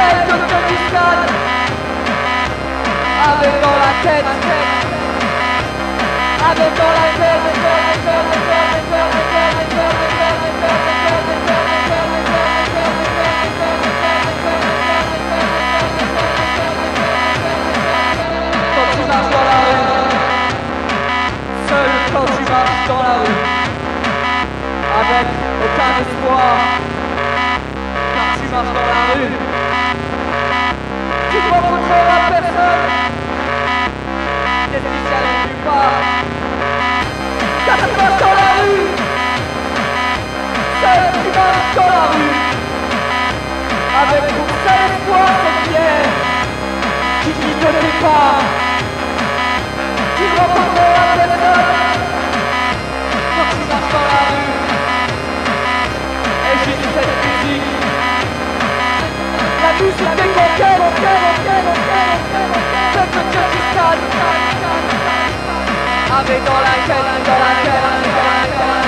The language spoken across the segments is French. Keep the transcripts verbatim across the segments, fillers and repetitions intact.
celle de Kurdistan, avec dans la tête, avec dans la tête, quand tu marches dans la rue, seul quand tu marches dans la rue, avec aucun espoir, car tu marches dans la rue, tu ne rencontreras personne, spécialement nulle part, car tu marches dans la rue, seul tu marches dans la rue, avec ton seul espoir cette pierre, qui ne te sépare, tu ne rencontreras personne, quand tu marches dans la rue, et juste cette musique, la musique des conquêtes, celle de Kurdistan, avec dans la tête, dans la tête, dans la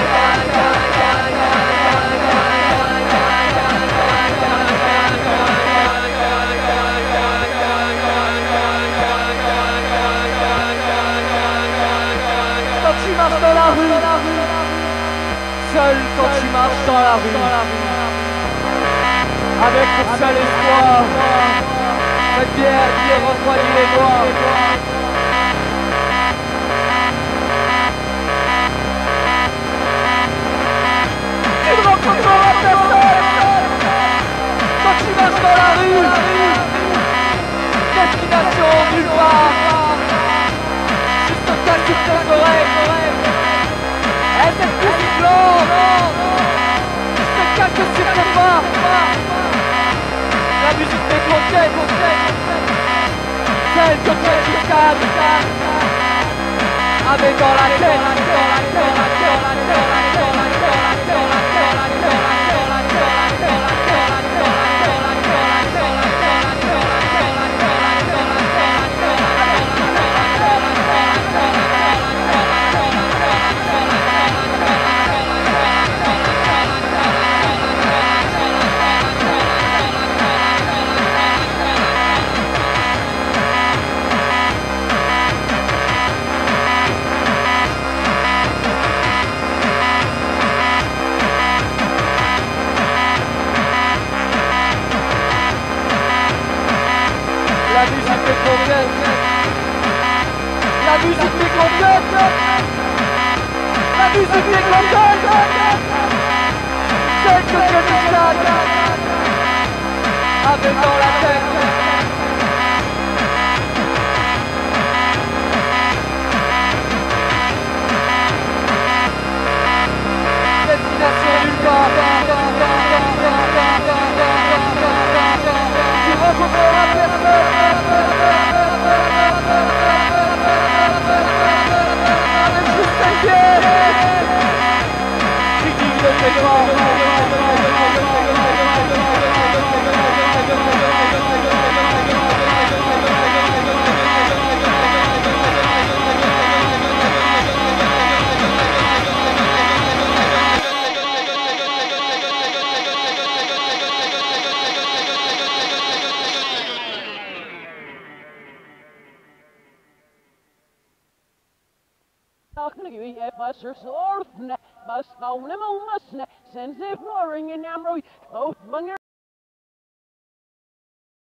quand tu marches dans la rue, seul quand tu marches dans la rue, avec pour seul espoir, cette bière qui est refroidie les doigts. Tu ne rencontreras personne quand tu marches dans la rue, destination nulle part, juste un cas sur tes oreilles, et cette musique blanche, juste un cas sur tes pas. La musique des conquêtes, celle que Kurdistan, avec dans la tête, dans la tête, dans la tête, dans la tête, dans la tête, dans la tête, dans la La musique des conquêtes, la musique des conquêtes, la musique des conquêtes, celle que Kurdistan, avec dans la tête. Destination nulle part, tu rencontreras personne. Bus